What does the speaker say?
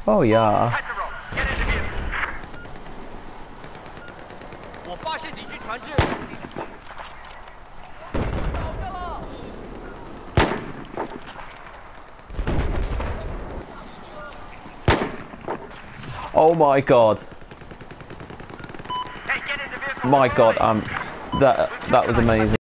Oh yeah. Oh my god. My god, that was amazing.